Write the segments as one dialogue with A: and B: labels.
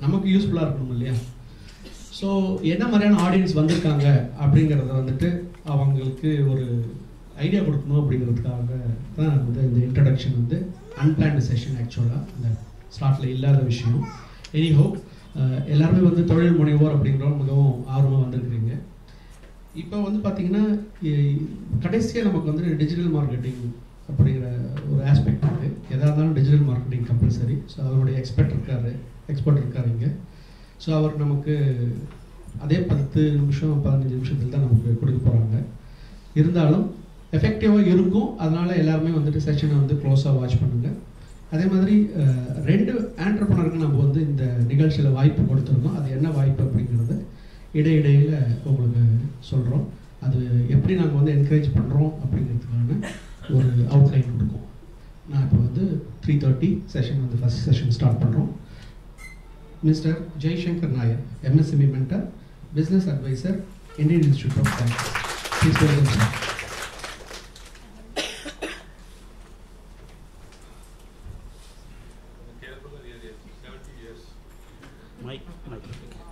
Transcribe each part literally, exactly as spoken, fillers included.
A: நமக்கு யூஸ்ஃபுல்லாக இருக்கணும் இல்லையா? ஸோ என்ன மாதிரியான ஆடியன்ஸ் வந்திருக்காங்க அப்படிங்கிறத வந்துட்டு அவங்களுக்கு ஒரு ஐடியா கொடுக்கணும் அப்படிங்கிறதுக்காக தான் வந்து இந்த இன்ட்ரடக்ஷன் வந்து அன்பிளான்டு செஷன். ஆக்சுவலாக இந்த ஸ்லாட்டில் இல்லாத விஷயம். எனிஹோ எல்லாருமே வந்து தொழில் முனைவோர் அப்படிங்கிறவங்க மிகவும் ஆர்வமாக வந்திருக்கிறீங்க. இப்போ வந்து பார்த்திங்கன்னா கடைசியாக நமக்கு வந்து டிஜிட்டல் மார்க்கெட்டிங் அப்படிங்கிற ஒரு ஆஸ்பெக்ட் இருக்குது. எதாக இருந்தாலும் டிஜிட்டல் மார்க்கெட்டிங் கம்பல்சரி. ஸோ அதனுடைய எக்ஸ்பர்ட் இருக்கார் எக்ஸ்பர்ட் இருக்கார் இங்கே. ஸோ அவர் நமக்கு அதே பத்து நிமிஷம் பதினஞ்சு நிமிஷத்தில் தான் நமக்கு கொடுக்க போகிறாங்க. இருந்தாலும் எஃபெக்டிவாக இருக்கும். அதனால் எல்லாருமே வந்துட்டு செஷனை வந்து க்ளோஸாக வாட்ச் பண்ணுங்கள். அதே மாதிரி ரெண்டு ஆண்டர்ப்ரனருக்கு நம்ம வந்து இந்த நிகழ்ச்சியில் வாய்ப்பு கொடுத்துருக்கோம். அது என்ன வாய்ப்பு அப்படிங்கிறது இடையிடையில் உங்களுக்கு சொல்கிறோம். அது எப்படி நாங்கள் வந்து என்கரேஜ் பண்ணுறோம் அப்படிங்கிறதுக்கான ஒரு அவுட்லைன் கொடுக்கும். நான் இப்போ வந்து த்ரீ தேர்ட்டி செஷன் வந்து ஃபஸ்ட் செஷன் ஸ்டார்ட் பண்ணுறோம். Mister Jaishankar Nair, MSME mentor, business advisor, Indian Institute of Science. Please welcome sir.
B: Mike, Mike.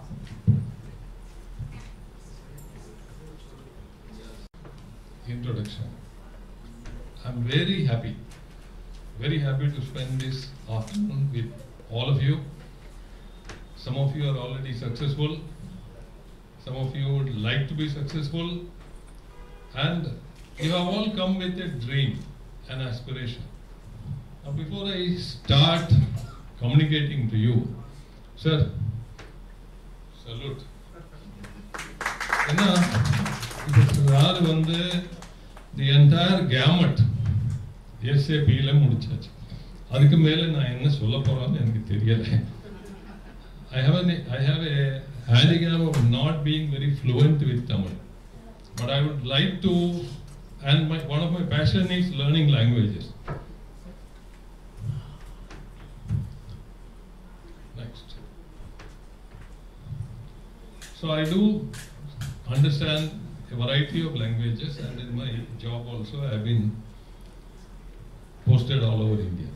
C: Introduction. I'm very happy, very happy to spend this afternoon with all of you. Some of you are already successful, some of you would like to be successful, and you have all come with a dream, an aspiration. Now before I start communicating to you, sir, salute. Enna yaar vande the entire gamut S A P la mudichachu. Adukku mele na enna solla porannu enakku theriyala. I have a I have a handicap of not being very fluent with Tamil, but I would like to, and my one of my passion is learning languages. So I do understand a variety of languages, and in my job also I have been posted all over India.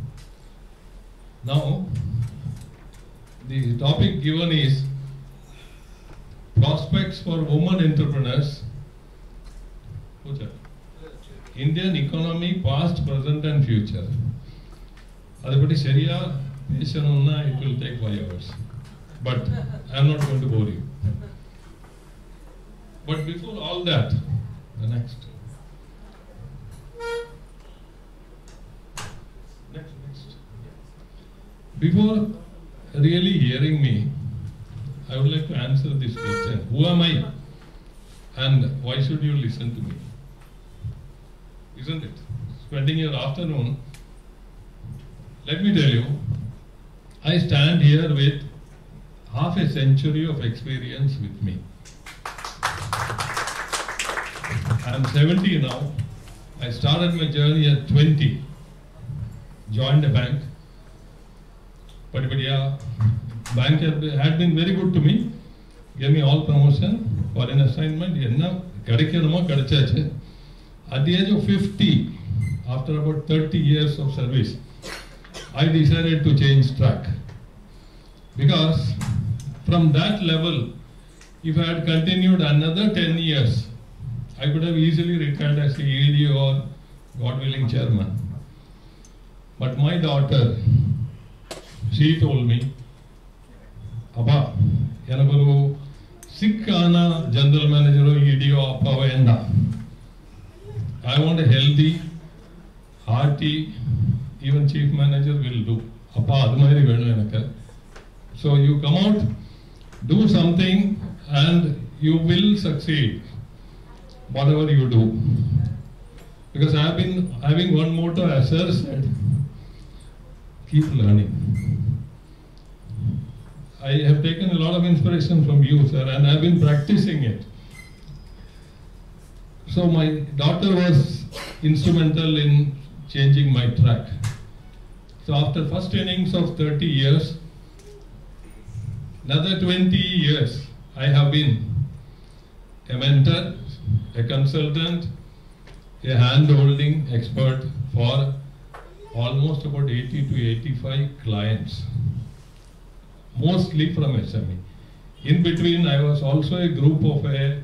C: Now, the topic given is prospects for women entrepreneurs. Indian economy, past, present and future. Adapati seriya pesanuna, it will take five hours. But I am not going to bore you. But before all that, the next. Next, next. Before really hearing me, I would like to answer this question. Who am I? And why should you listen to me? Isn't it? Spending your afternoon, let me tell you, I stand here with half a century of experience with me. I am seventy now. I started my journey at twenty. Joined a bank. But, but yeah, bank had been very good to me. Gave me all promotion for an assignment. At the age of fifty, after about thirty years of service, I decided to change track. Because from that level, if I had continued another ten years, I could have easily retired as a E D or, God willing, chairman. But my daughter, she told me, Abba, yanakaru sikkana general manager or E D O appa venda. I want a healthy, hearty, even chief manager will do. Appa adu mari venu enakku. So you come out, do something, and you will succeed, whatever you do. Because I have been having one motto, as sir said, keep learning. I have taken a lot of inspiration from you, sir, and I have been practicing it. So my daughter was instrumental in changing my track. So after first innings of thirty years, another twenty years, I have been a mentor, a consultant, a hand-holding expert for almost about eighty to eighty-five clients. mostly from S M E. In between, I was also a group of a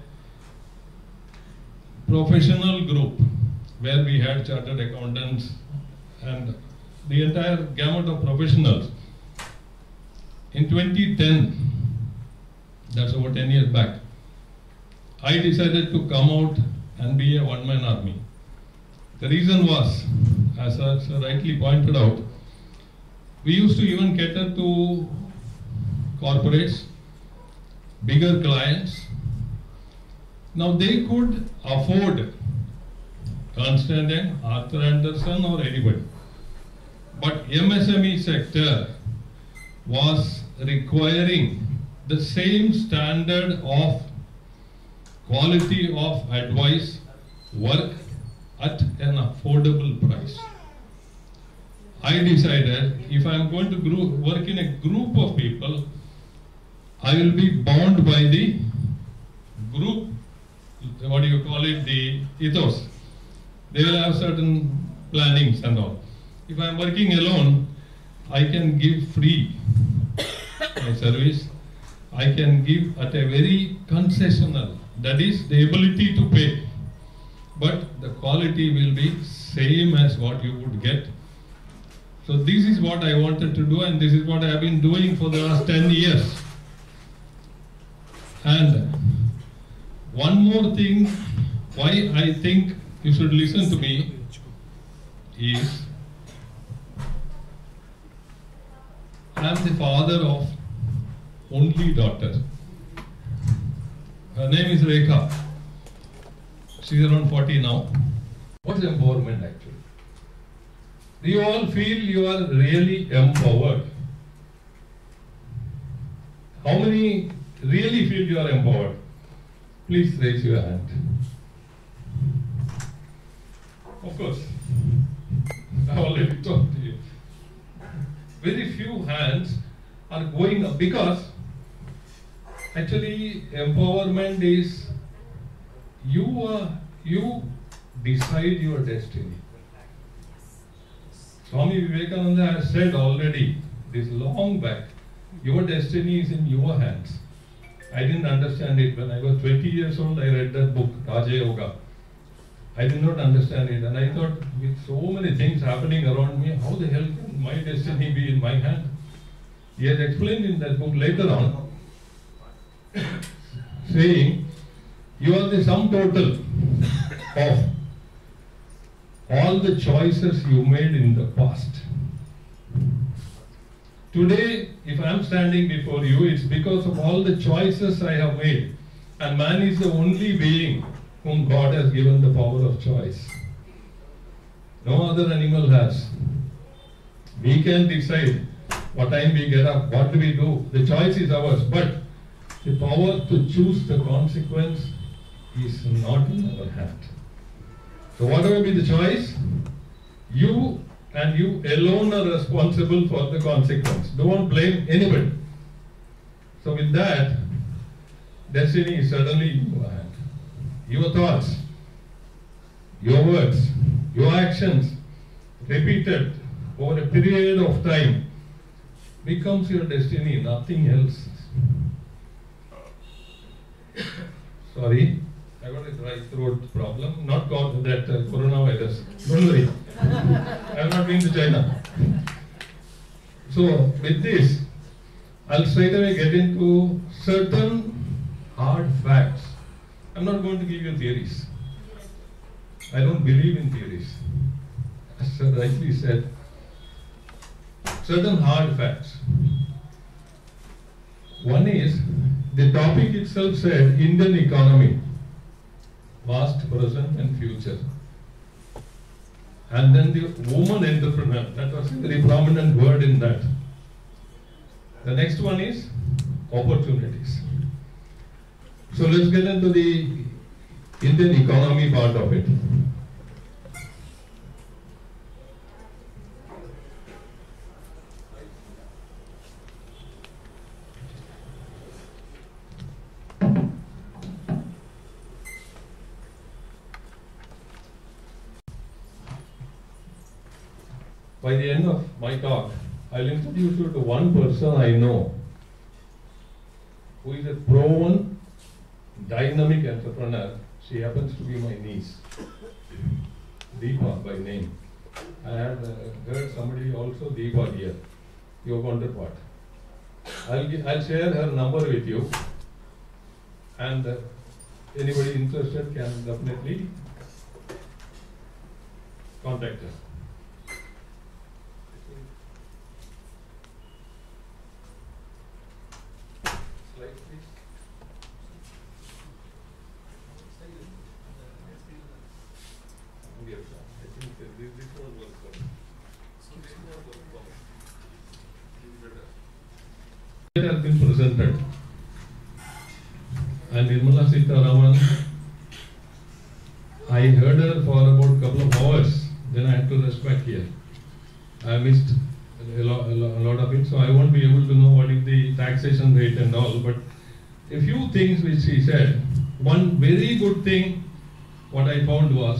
C: professional group where we had chartered accountants and the entire gamut of professionals. In twenty ten, that's over ten years back, I decided to come out and be a one-man army. The reason was, as sir rightly pointed out, we used to even cater to corporates, bigger clients. Now they could afford Ernst and Young, Arthur Andersen or anybody. But M S M E sector was requiring the same standard of quality of advice, work at an affordable price. I decided if I am going to group, work in a group of people, I will be bound by the group, what do you call it, the ethos. They will have certain plannings and all. If I am working alone, I can give free my service. I can give at a very concessional, that is the ability to pay. But the quality will be same as what you would get. So this is what I wanted to do, and this is what I have been doing for the last ten years. And one more thing why I think you should listen to me is I am the father of only daughter. Her name is Rekha. She is around forty now. What is empowerment actually? Do you all feel you are really empowered? How many really feel you are empowered? Please raise your hand. Of course, I already talked to you. Very few hands are going up because actually empowerment is you are, you decide your destiny. Swami Vivekananda has said already this long back, your destiny is in your hands. I didn't understand it when I was twenty years old. I read that book, Raja Yoga. I did not understand it, and I thought, with so many things happening around me, how the hell can my destiny be in my hand? He has explained in that book later on, saying, you are the sum total of all the choices you made in the past. Today, if I am standing before you, it's because of all the choices I have made. And man is the only being whom God has given the power of choice. No other animal has. We can decide what time we get up, what do we do. The choice is ours, but the power to choose the consequence is not in our hand. So whatever be the choice, you and you alone are responsible for the consequence. Don't blame anybody. So with that, destiny is certainly in your hand. Your thoughts, your words, your actions, repeated over a period of time, becomes your destiny, nothing else. Sorry, I got a dry throat problem, not got that uh, coronavirus. Don't worry, I have not been to China. So with this, I'll straight away get into certain hard facts. I'm not going to give you theories. I don't believe in theories. As Sir rightly said, certain hard facts. One is, the topic itself said Indian economy, past, present and future. And then the woman entrepreneur, that was a very prominent word in that. The next one is opportunities. So let's get into the Indian economy part of it. By the end of my talk, I'll introduce you to one person I know who is a proven, dynamic entrepreneur. She happens to be my niece, Deepa by name. I have uh, heard somebody also Deepa here, your counterpart. I'll, gi- I'll share her number with you, and uh, anybody interested can definitely contact her. Slide, please. Yes, sir. I think that this, this one was for me. So this one was for me. It has been presented. And Nirmala Sitharaman, I heard her for about a couple of hours, then I had to rush back here. I missed a lot, a lot of it, so I won't be able to know what is the taxation rate and all, but a few things which she said. One very good thing, what I found was,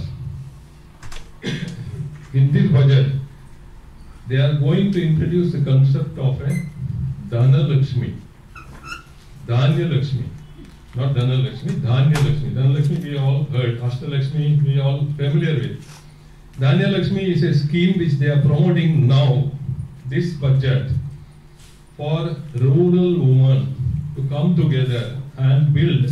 C: in this budget, they are going to introduce the concept of a Dhana Lakshmi. Dhanya Lakshmi. Not Dhana Lakshmi, Dhanya Lakshmi. Dhana Lakshmi we all heard, Ashta Lakshmi we are all familiar with. Dhanya Lakshmi is a scheme which they are promoting now, this budget, for rural women to come together and build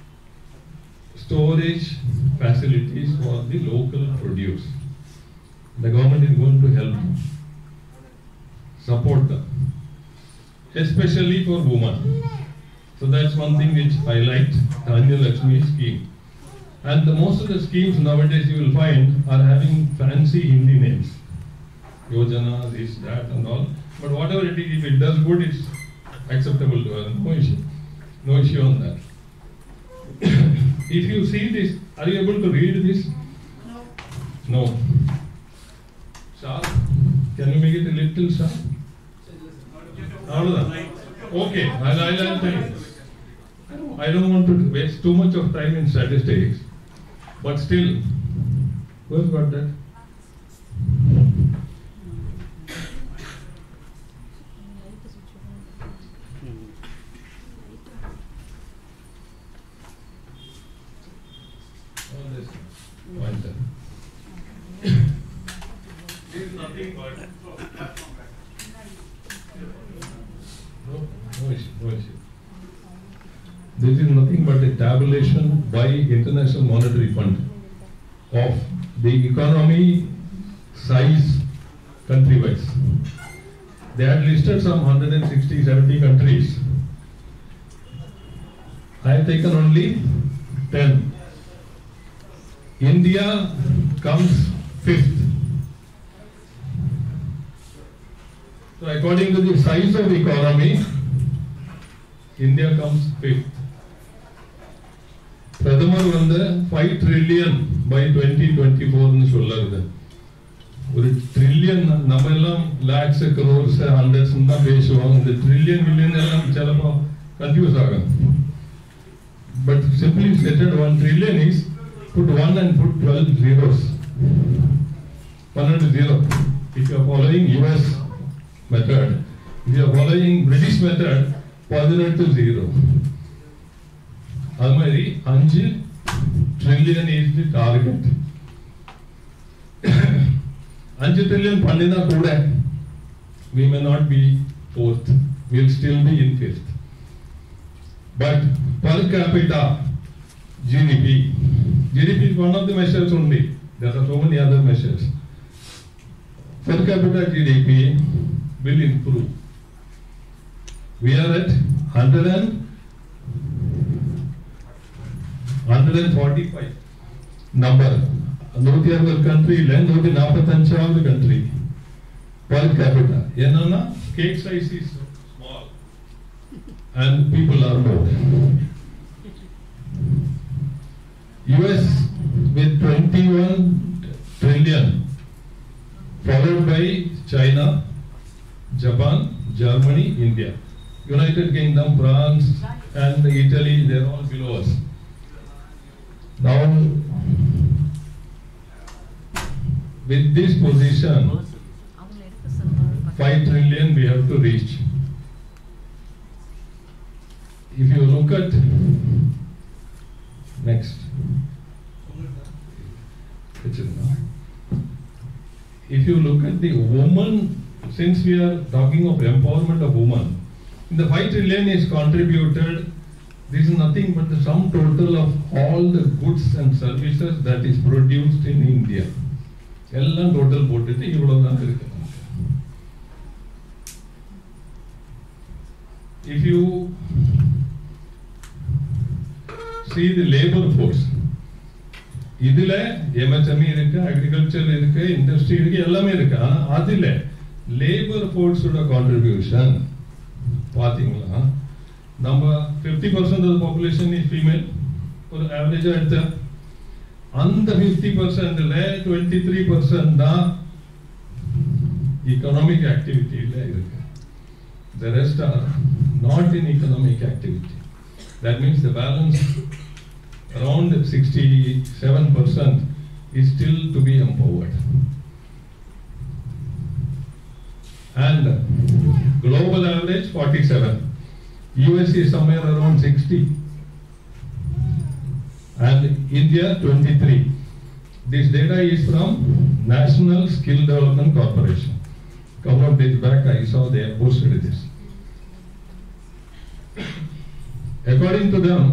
C: storage facilities for the local produce. The government is going to help them, support them, especially for women. So that's one thing which I liked, Dhanya Lakshmi scheme. And the, most of the schemes nowadays you will find are having fancy Hindi names. Yojana, this, that and all. But whatever it is, if it does good, it's acceptable to her. No issue. No issue on that. If you see this, are you able to read this? No. No. Sharp? Can you make it a little sharp? Okay, I'll, I'll, I'll tell you. I don't want to waste too much of time in statistics, but still, who has got that? Oh, this pointer. This is nothing but no, no issue, no issue. This is nothing but a tabulation by International Monetary Fund of the economy size country-wise. They had listed some one hundred sixty, seventy countries. I have taken only ten. India comes fifth. So according to the size of economy, India comes fifth. Pradhamar வந்து five trillion by twenty twenty-four னு சொல்லுது. ஒரு trillion நம்ம எல்லாம் lakhs, crores, hundreds தான் பேசுவோம். இந்த trillion, million எல்லாம் சிலப்போ confuse ஆகும். But simply stated, one trillion is put one and put twelve zeros. one and zero. If you are following U S method, if you are following British method, பதினெட்டு zero. அது மாதிரி அஞ்சு trillion is the target. அஞ்சு trillion பண்ணினா கூட we may not be fourth, we will still be in fifth. But per capita G D P, G D P is one of the measures only. There are so many other measures. Per capita G D P will improve. We are at one hundred and one hundred forty-five number. நூத்தி அறுபது country, நூத்தி நாற்பத்தஞ்சாவது country per capita. என்னன்னா cake size is small and people are more. U S with twenty-one trillion, followed by China, Japan, Germany, India. United Kingdom, France, and Italy, they are all below us. Now, with this position, five trillion we have to reach. If you look at next, if you look at the woman, since we are talking of empowerment of women, in the five trillion is contributed. This is nothing but the sum total of all the goods and services that is produced in India. Ellam total போட்டுட்டு இவ்வளவு தான் இருக்கு. If you see the labor force, இதுல M S M E இருக்கு, agriculture இருக்கு, industry இருக்கு, எல்லாமே இருக்கு. ஆனா அதுல labor force ஓட contribution பாத்தீங்களா, நம்ம fifty percent of the population is female, ஒரு average எடுத்தா அந்த fifty percent ல twenty-three percent தான் economic activity ல இருக்கு. The rest are not in economic activity. That means the balance around sixty-seven percent is still to be empowered. And global average forty-seven. U S is somewhere around sixty. And India twenty-three. This data is from National Skill Development Corporation. A couple of days back I saw they have posted this. According to them,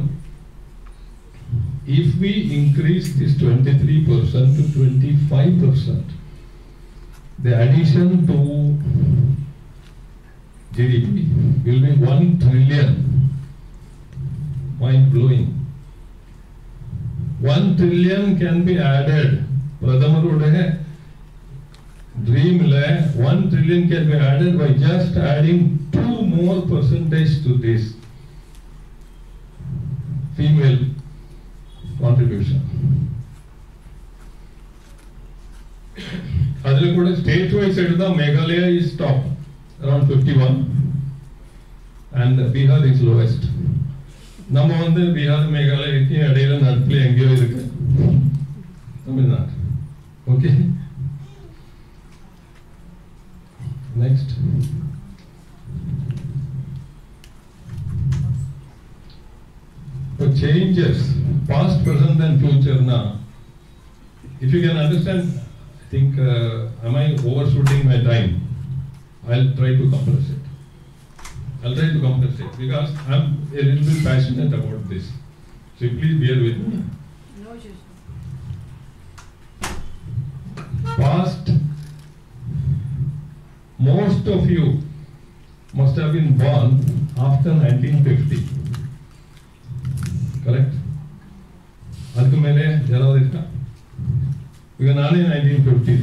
C: if we increase this twenty-three percent to twenty-five percent, the addition to G D P will be one trillion. Mind blowing. One trillion can be added. Pradhamarude dream la one trillion can be added by just adding two more percentage to this female contribution. Adile kuda state wise edutha Meghalaya is top around fifty-one and Bihar is lowest. நம்ம வந்து பீகார் மேகாலயக்கு இடையில நட்புல எங்கேயோ இருக்கு Tamil Nadu. Okay, next. For changes, past, present and future na, if you can understand, I think, uh, am I overshooting my time? I'll try to compress it. I'll try to compress it because I'm a little bit passionate about this. So please bear with me.
D: No issues.
C: Past, most of you must have been born after nineteen fifty. Correct? Adku mere yaravadu irka? Because nane nineteen fifty.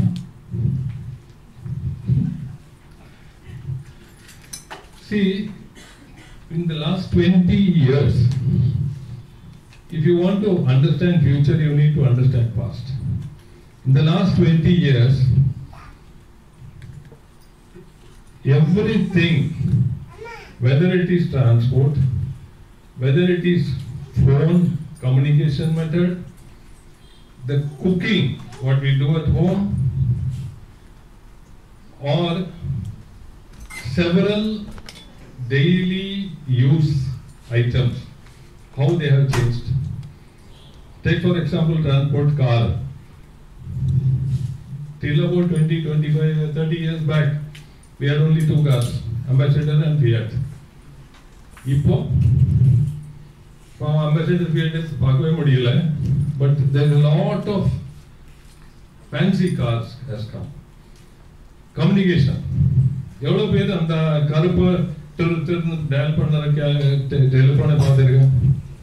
C: See, in the last twenty years, if you want to understand future, you need to understand past. In the last twenty years, everything, whether it is transport, whether it is phone, communication method, the cooking, what we do at home, or several daily use items, how they have changed. Take for example transport, car. Till about twenty, twenty-five, thirty years back, we had only two cars, Ambassador and Fiat. Ipo, from Ambassador Fiat is pakave mudiyala, but there is a lot of fancy cars has come. Communication. எவ்வளவு பேர் அந்த கருப்பு Thiru Thiru dial பண்ண டெலிபோனை பார்த்துருக்கேன்?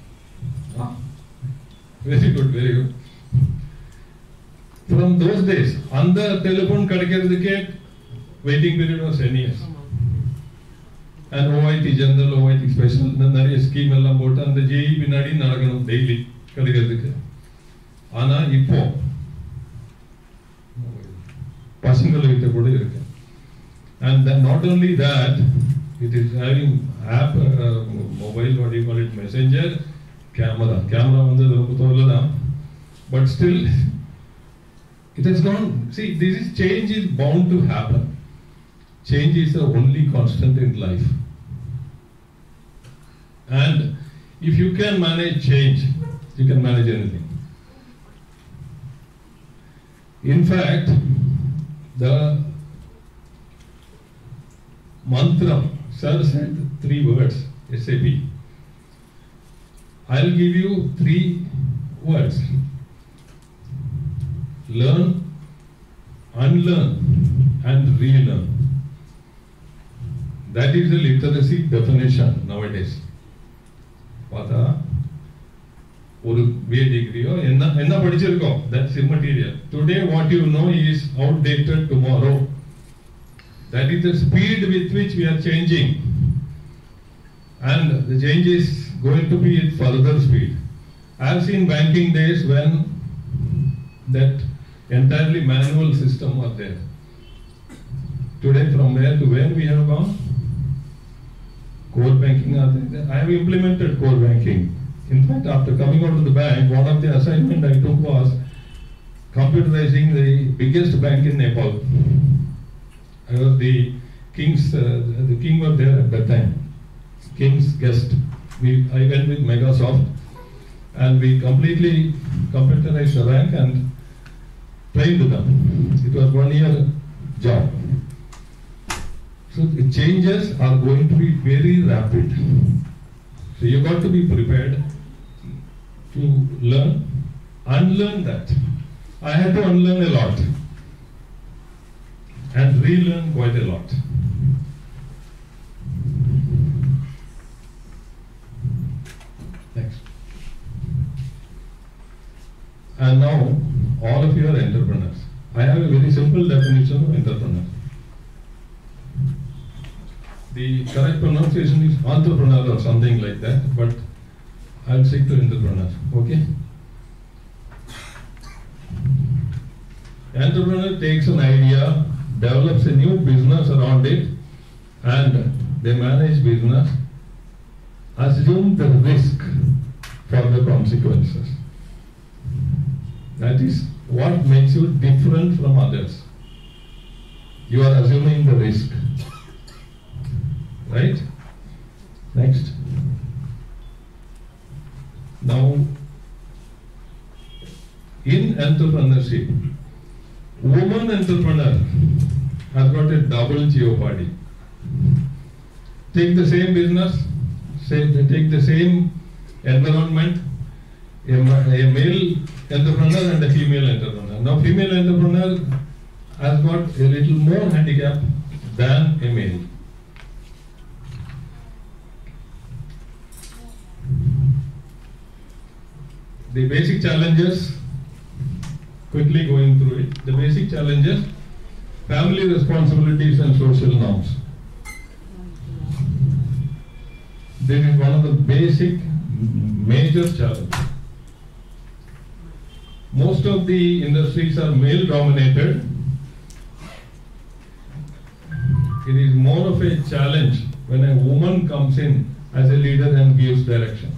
C: Very good, very good. From those days, அந்த telephone கிடைக்கிறதுக்கே waiting period was ten years. And O I T General, O I T Special, நிறைய ஸ்கீம் எல்லாம் போட்டு அந்த J E பின்னாடி நடக்கணும் டெய்லி கிடைக்கிறதுக்கு. ஆனா இப்போ பசங்கள்கிட்ட கூட இருக்கு. And then not only that, it is having app, uh, mobile, what do you call it, messenger, camera. Camera வந்து ரொம்ப தோலதான். But still, it has gone. See, this is change is bound to happen. Change is the only constant in life. And if you can manage change, you can manage anything. In fact, the mantra, sir said three words, S A P. I'll give you three words. Learn, unlearn, and relearn. That is the literacy definition nowadays. பார்த்தா ஒரு B A degree என்ன என்ன படிச்சிருக்கோம், that's immaterial. Today what you know is outdated tomorrow. That is the speed with which we are changing, and the change is going to be at further speed. I have seen banking days when that entirely manual system was there. Today from where to where we have gone? Core banking. I have implemented core banking. In fact, after coming out of the bank, one of the assignment I took was computerizing the biggest bank in Nepal. I was the king's, uh, the king was there at that time, king's guest. We, I went with Megasoft, and we completely computerized the bank and trained them. It was one year job. So the changes are going to be very rapid. So you got to be prepared to learn, unlearn that. I had to unlearn a lot and relearn quite a lot. Next. And now all of you are entrepreneurs. I have a very simple definition of entrepreneur. The correct pronunciation is entrepreneur or something like that, but I'll stick to entrepreneur. Okay? Entrepreneur takes an idea, develops a new business around it, and they manage business, assume the risk for the consequences. That is what makes you different from others. You are assuming the risk. Right? Next. Now, in entrepreneurship, woman entrepreneur has got a double jeopardy. Take the same business, say take the same environment, a, a male entrepreneur and a female entrepreneur. Now, female entrepreneur has got a little more handicap than a male. The basic challenges, quickly going through it, the basic challenges, family responsibilities and social norms. This is one of the basic major challenges. Most of the industries are male dominated. It is more of a challenge when a woman comes in as a leader and gives direction.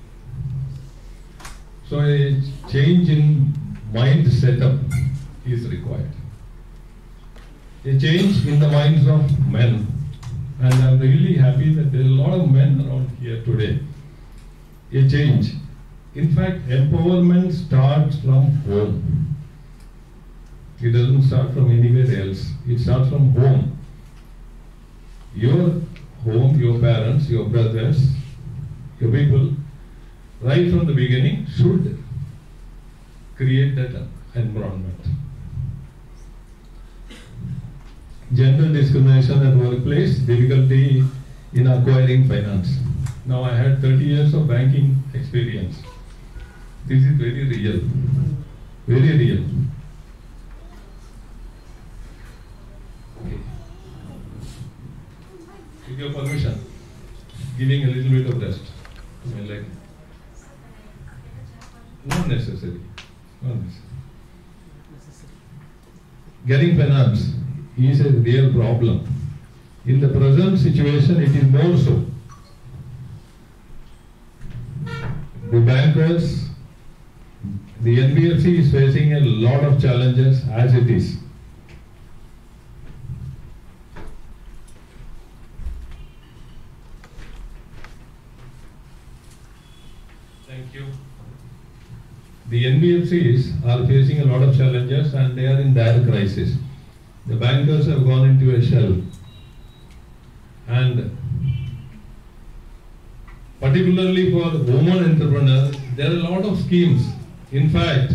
C: So a change in mind setup is required. A change in the minds of men. And I'm really happy that there are a lot of men around here today. A change. In fact, empowerment starts from home. It doesn't start from anywhere else. It starts from home. Your home, your parents, your brothers, your people, right from the beginning, should create that environment. Gender discrimination at workplace, difficulty in acquiring finance. Now I had thirty years of banking experience. This is very real, very real. Okay. With your permission, giving a little bit of rest to my leg. Not necessary. Not necessary. Getting finance is a real problem. In the present situation, it is more so. The bankers, the N B F C is facing a lot of challenges as it is. Thank you. The N B F Cs are facing a lot of challenges and they are in dire crisis. The bankers have gone into a shell. And particularly for women entrepreneurs, there are a lot of schemes. In fact,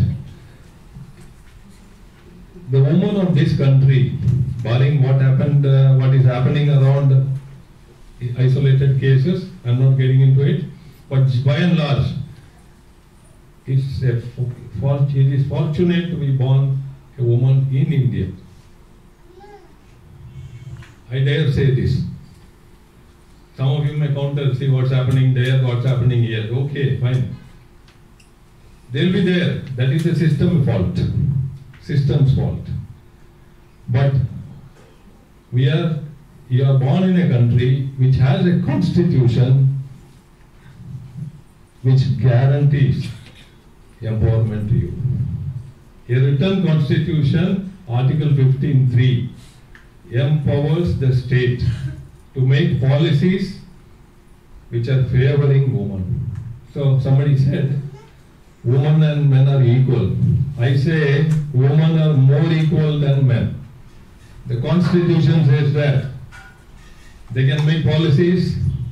C: the women of this country, barring what happened, uh, what is happening around isolated cases, I'm not getting into it, but by and large, it's a, it is fortunate to be born a woman in India. I dare say this. Some of you may counter, see what's happening there, what's happening here. Okay, fine. They'll be there. That is a system fault. System's fault. But we are, you are born in a country which has a constitution which guarantees empowerment to you. A written constitution, Article fifteen three, empowers the state to make policies which are favoring women. So somebody said, women and men are equal. I say, women are more equal than men. The constitution says that they can make policies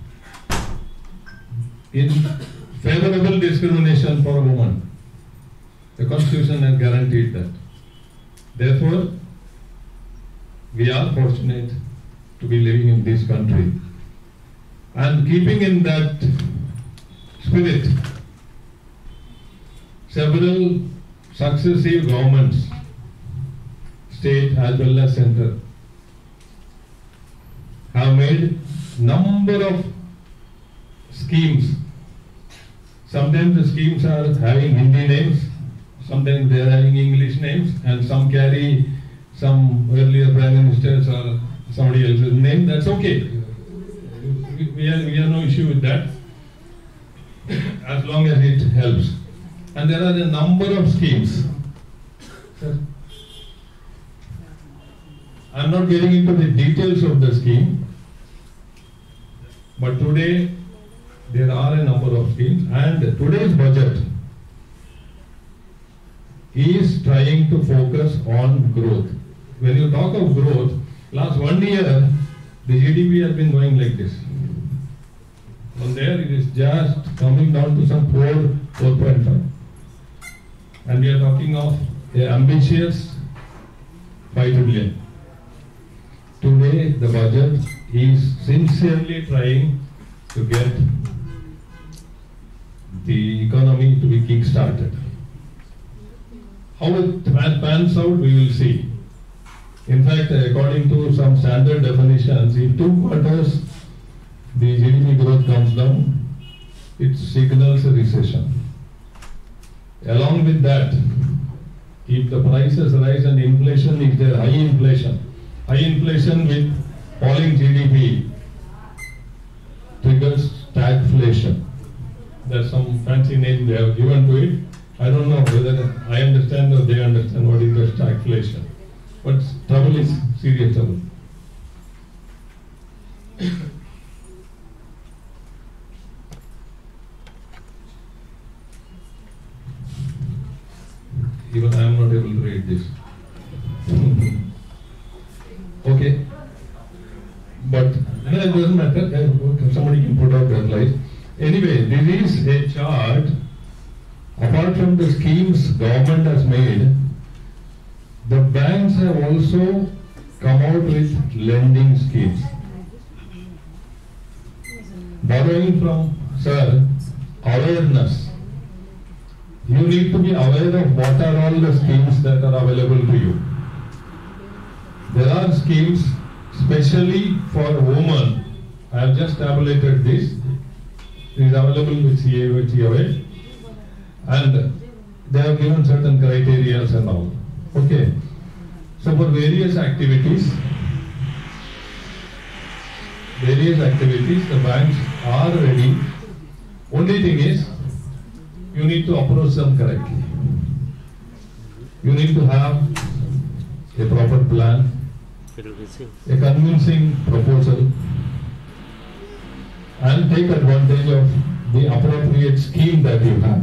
C: in favorable discrimination for a woman. The constitution has guaranteed that. Therefore, we are fortunate to be living in this country. And keeping in that spirit, several successive governments, state as well as center, have made number of schemes. Sometimes the schemes are having Hindi names, sometimes they are having English names, and some carry some earlier prime ministers or somebody else's name. That's okay. We have, we have no issue with that, as long as it helps. And there are a number of schemes. Sir, I'm not getting into the details of the scheme, but today there are a number of schemes, and today's budget is trying to focus on growth. When you talk of growth, last one year the G D P has been going like this. From there it is just coming down to some four, four point five. And we are talking of an ambitious five trillion. Today the budget is sincerely trying to get the economy to be kick-started. How it pans out, we will see. In fact, according to some standard definitions, if two quarters the G D P growth comes down, it signals a recession. Along with that, if the prices rise and inflation is there, high inflation, high inflation with falling G D P triggers stagflation. There's some fancy name they have given to it. I don't know whether I understand or they understand what is the stagflation. But trouble is serious trouble. Even I am not able to read this. Okay. But no, it doesn't matter. Somebody can put out that light. Anyway, this is a chart. Apart from the schemes government has made, the banks have also come out with lending schemes. Borrowing from, sir, awareness. You need to be aware of what are all the schemes that are available to you. There are schemes specially for women. I have just tabulated this. It is available with C A with C O A. And they have given certain criteria and all. Okay. So for various activities, various activities, the banks are ready. Only thing is, you need to approach them correctly. You need to have a proper plan, a convincing proposal, and take advantage of the appropriate scheme that you have.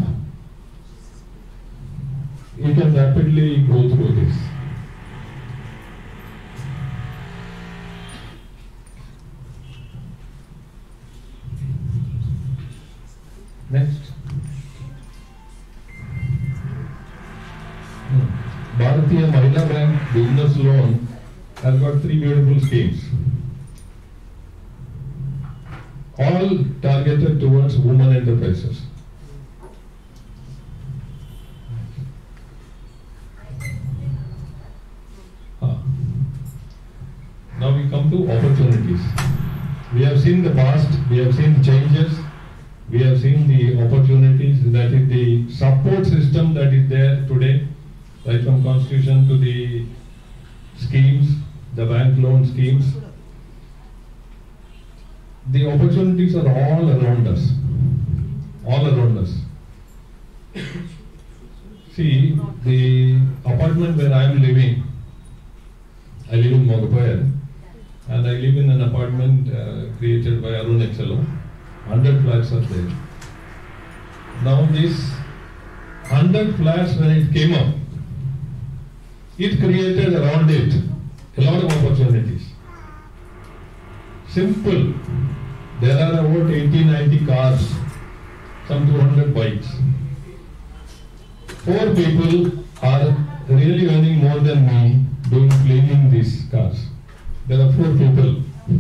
C: You can rapidly go through this. Next. Bharatiya Mahila Bank Business Loan has got three beautiful schemes, all targeted towards women enterprises. Ah. Now we come to opportunities. We have seen the past, we have seen changes, we have seen the opportunities, that is the support system that is there today, right from constitution to the schemes, the bank loan schemes. The opportunities are all around us, all around us. See, the apartment where I am living, I live in Mogapayar, and I live in an apartment uh, created by Arun Excello. one hundred flats are there. Now this one hundred flats, when it came up, it created around it a lot of opportunities. Simple. There are about eighty ninety cars, some two hundred bikes. Four people are really earning more than me doing cleaning these cars. There are four people.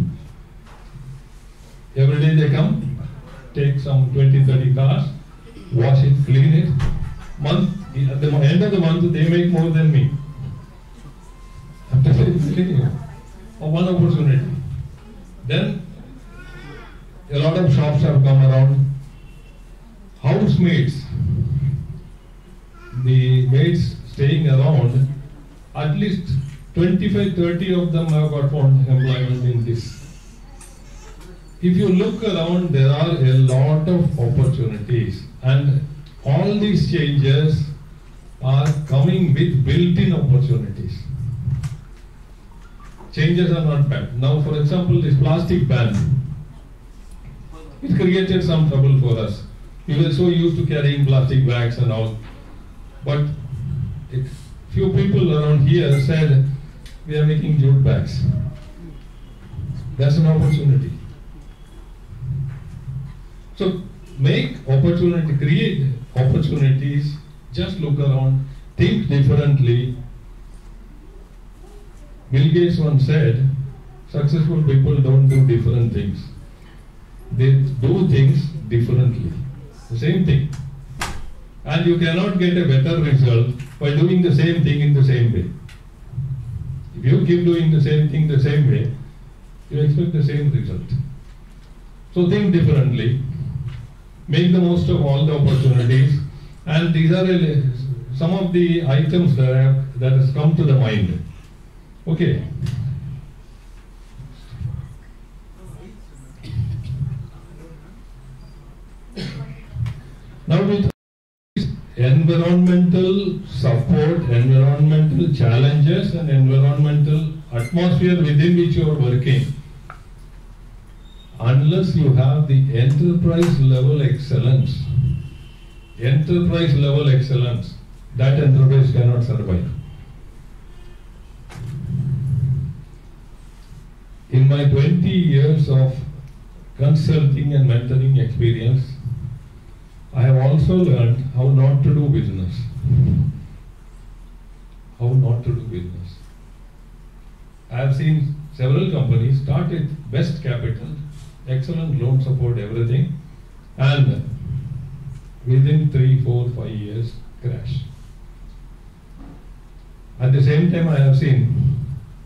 C: Every day they come, take some twenty thirty cars, wash it, clean it. Month, at the end of the month, they make more than me. I'm telling you, one opportunity. Then a lot of shops have come around. Housemaids, the maids staying around, at least twenty-five thirty of them have got found employment in this. If you look around, there are a lot of opportunities, and all these changes are coming with built-in opportunities. Changes are not bad. Now, for example, this plastic ban, it created some trouble for us. We were so used to carrying plastic bags and all. But a few people around here said, we are making jute bags. That's an opportunity. So make opportunity, create opportunities, just look around, think differently. Bill Gates once said, successful people don't do different things. They do things differently. The same thing. And you cannot get a better result by doing the same thing in the same way. If you keep doing the same thing the same way, you expect the same result. So think differently. Make the most of all the opportunities. And these are some of the items that have, that has come to the mind. Okay. Now with environmental support, environmental challenges and environmental atmosphere within which you are working, unless you have the enterprise level excellence, enterprise level excellence, that enterprise cannot survive. In my twenty years of consulting and mentoring experience, I have also learned how not to do business. How not to do business. I have seen several companies start with best capital, excellent loan support, everything, and within three, four, five years, crash. At the same time, I have seen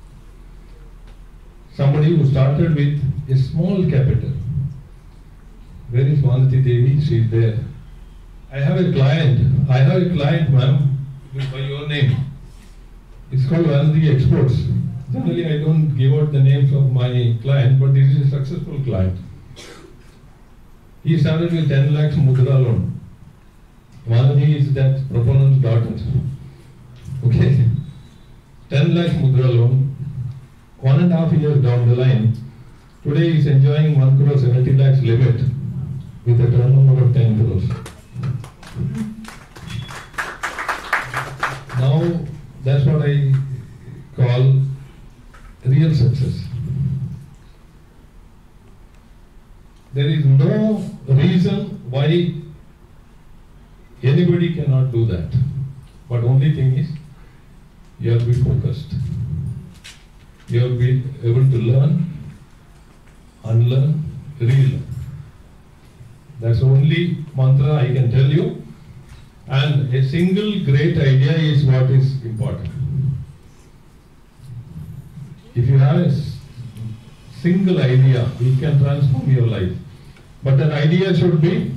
C: somebody who started with a small capital. Where is Vanati Devi? She is there. I have a client. I have a client, ma'am, by your name. It's called Vanati Exports. Generally, I don't give out the names of my client, but this is a successful client. He started with ten lakhs mudra loan. Vanati is that proponent's daughter. Okay. ten lakhs mudra loan. One and a half years down the line, today he is enjoying one crore seventy lakhs limit with a turnover of ten crores. Now, that's what I call real success. There is no reason why anybody cannot do that. But only thing is, you have to be focused. You have to be able to learn, unlearn, relearn. That's the only mantra I can tell you. And a single great idea is what is important. If you have a single idea, it can transform your life. But that idea should be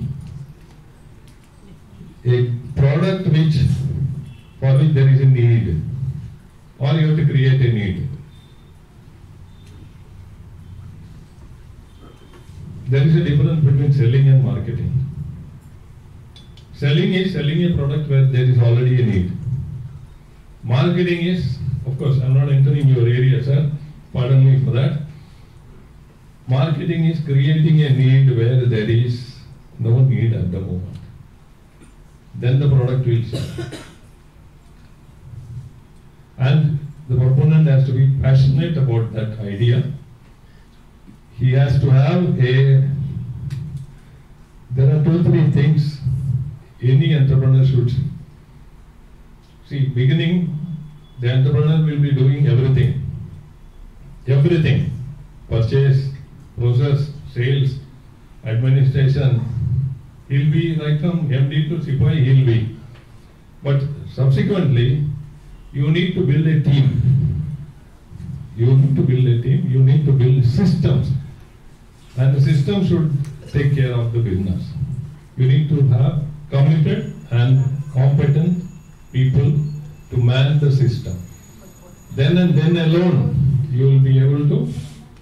C: a product which, for which there is a need, or you have to create a need. There is a difference between selling and marketing. Selling is selling a product where there is already a need. Marketing is, of course, I am not entering your area, sir. Pardon me for that. Marketing is creating a need where there is no need at the moment. Then the product will sell. And the proponent has to be passionate about that idea. He has to have a, there are two, three things any entrepreneur should see. See, beginning, the entrepreneur will be doing everything. Everything. Purchase, process, sales, administration. He'll be right from M D to Sipai, he'll be. But subsequently, you need to build a team. You need to build a team, you need to build systems. And the system should take care of the business. You need to have committed and competent people to man the system. Then and then alone, you will be able to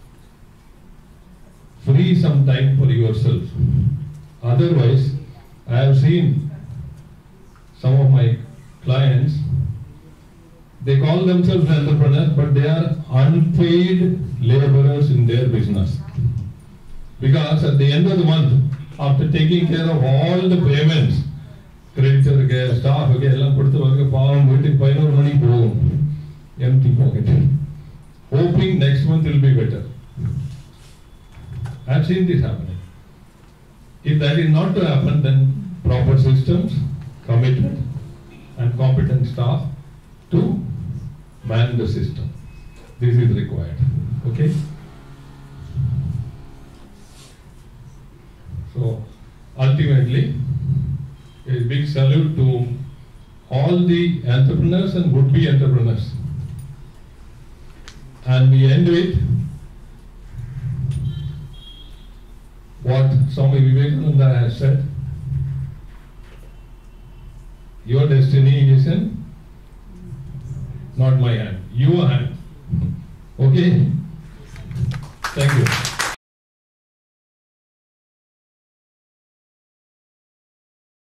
C: free some time for yourself. Otherwise, I have seen some of my clients, they call themselves entrepreneurs, but they are unpaid laborers in their business. Because at the end of the month, after taking care of all the payments, creditor, staff, empty pocket, hoping next month will be better. I have seen this happening. If that is not to happen, then proper systems, commitment, and competent staff to man the system. This is required. Okay? So, ultimately, a big salute to all the entrepreneurs and would-be entrepreneurs. And we end with what Swami Vivekananda has said. Your destiny is in not my hand, your hand. Okay? Thank you.